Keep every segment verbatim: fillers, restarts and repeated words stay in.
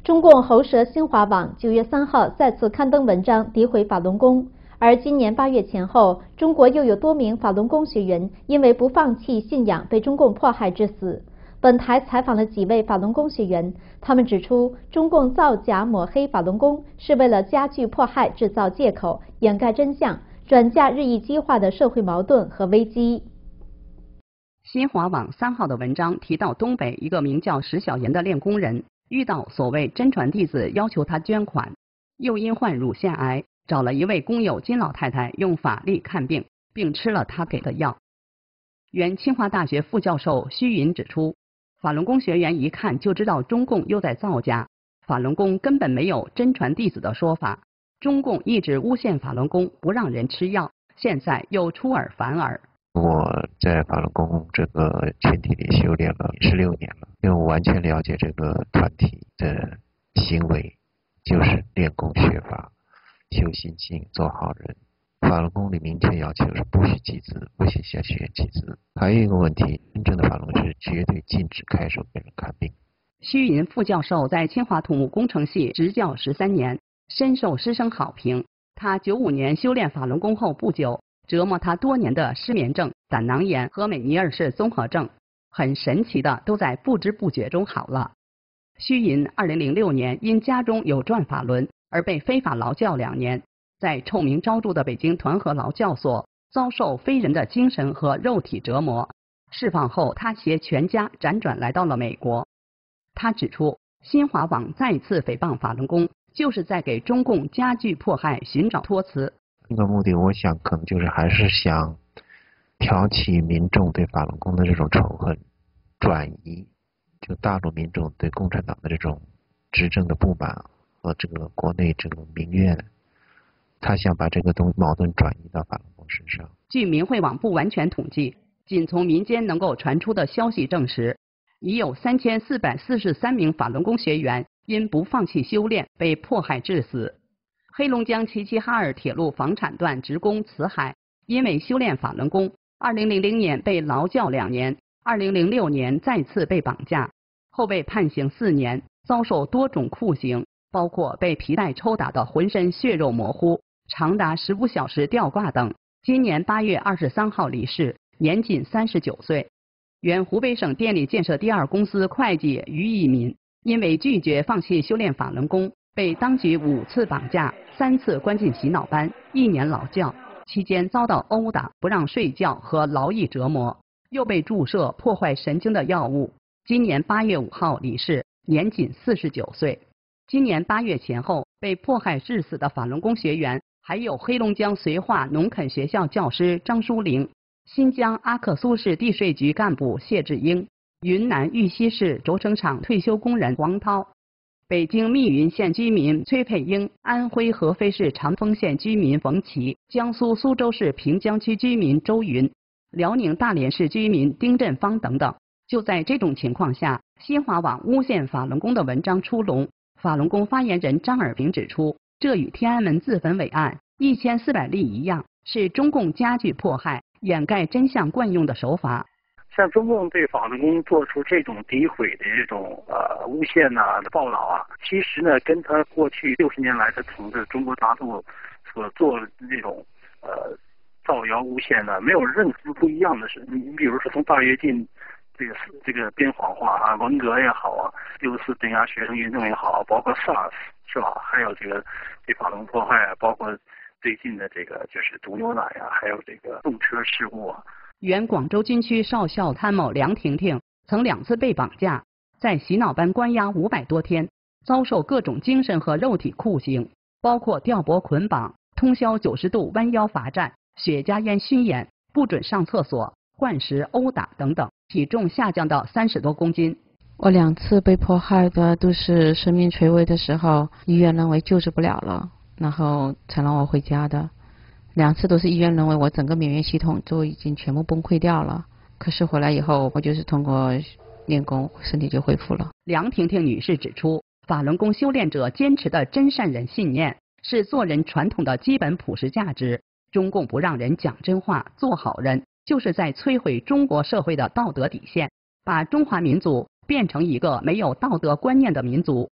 中共喉舌新华网九月三号再次刊登文章诋毁法轮功，而今年八月前后，中国又有多名法轮功学员因为不放弃信仰被中共迫害致死。本台采访了几位法轮功学员，他们指出，中共造假抹黑法轮功是为了加剧迫害，制造借口，掩盖真相，转嫁日益激化的社会矛盾和危机。 新华网三号的文章提到，东北一个名叫石小岩的练功人遇到所谓真传弟子要求他捐款，又因患乳腺癌，找了一位工友金老太太用法力看病，并吃了他给的药。原清华大学副教授虚云指出，法轮功学员一看就知道中共又在造假，法轮功根本没有真传弟子的说法，中共一直诬陷法轮功不让人吃药，现在又出尔反尔。 我在法轮功这个群体里修炼了十六年了，因为我完全了解这个团体的行为，就是练功学法，修心性，做好人。法轮功里明确要求是不许集资，不许向学员集资。还有一个问题，真正的法轮功是绝对禁止开手给人看病。 虚云副教授在清华土木工程系执教十三年，深受师生好评。他九五年修炼法轮功后不久，折磨他多年的失眠症、胆囊炎和美尼尔氏综合症，很神奇的都在不知不觉中好了。虚云二零零六年因家中有转法轮而被非法劳教两年，在臭名昭著的北京团河劳教所遭受非人的精神和肉体折磨。释放后，他携全家辗转来到了美国。他指出，新华网再次诽谤法轮功，就是在给中共加剧迫害寻找托词。 这个目的，我想可能就是还是想挑起民众对法轮功的这种仇恨，转移就大陆民众对共产党的这种执政的不满和这个国内这种民怨，他想把这个东矛盾转移到法轮功身上。 据民汇网不完全统计，仅从民间能够传出的消息证实，已有三千四百四十三名法轮功学员因不放弃修炼被迫害致死。黑龙江齐齐哈尔铁路房产段职工慈海因为修炼法轮功，二零零零年被劳教两年，二零零六年再次被绑架，后被判刑四年，遭受多种酷刑，包括被皮带抽打的浑身血肉模糊，长达十五小时吊挂等。今年八月二十三号离世，年仅三十九岁。原湖北省电力建设第二公司会计于一民因为拒绝放弃修炼法轮功，被当局五次绑架，三次关进洗脑班，一年劳教，期间遭到殴打、不让睡觉和劳役折磨，又被注射破坏神经的药物。今年八月五号离世，年仅四十九岁。今年八月前后被迫害致死的法轮功学员还有黑龙江绥化农垦学校教师张淑玲、新疆阿克苏市地税局干部谢志英、云南玉溪市轴承厂退休工人王涛、北京密云县居民崔佩英、安徽合肥市长丰县居民冯琦、江苏苏州市平江区居民周云、辽宁大连市居民丁振芳等等。就在这种情况下，新华网诬陷法轮功的文章出笼。法轮功发言人张尔平指出，这与天安门自焚伟案一千四百例一样，是中共加剧迫害、掩盖真相惯用的手法。 像中共对法轮功做出这种诋毁的这种呃诬陷呐、啊、报道啊，其实呢，跟他过去六十年来的统治中国大陆所做的这种呃造谣诬陷呢，没有任何不一样的事。你比如说从大跃进这个这个编谎话啊，文革也好啊，六四镇压学生运动也好，包括 SARS 是吧？还有这个对法轮迫害啊，包括最近的这个就是毒牛奶啊，还有这个动车事故啊。 原广州军区少校参谋梁婷婷曾两次被绑架，在洗脑班关押五百多天，遭受各种精神和肉体酷刑，包括吊脖捆绑、通宵九十度弯腰罚站、血加烟熏眼、不准上厕所、灌食、殴打等等，体重下降到三十多公斤。 我两次被迫害的都是生命垂危的时候，医院认为救治不了了，然后才让我回家的。两次都是医院认为我整个免疫系统都已经全部崩溃掉了，可是回来以后，我就是通过练功，身体就恢复了。 梁婷婷女士指出，法轮功修炼者坚持的真善忍信念是做人传统的基本普世价值。中共不让人讲真话、做好人，就是在摧毁中国社会的道德底线，把中华民族变成一个没有道德观念的民族。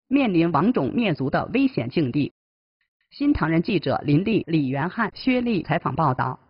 面临亡种灭族的危险境地。新唐人记者林丽、李元汉、薛丽采访报道。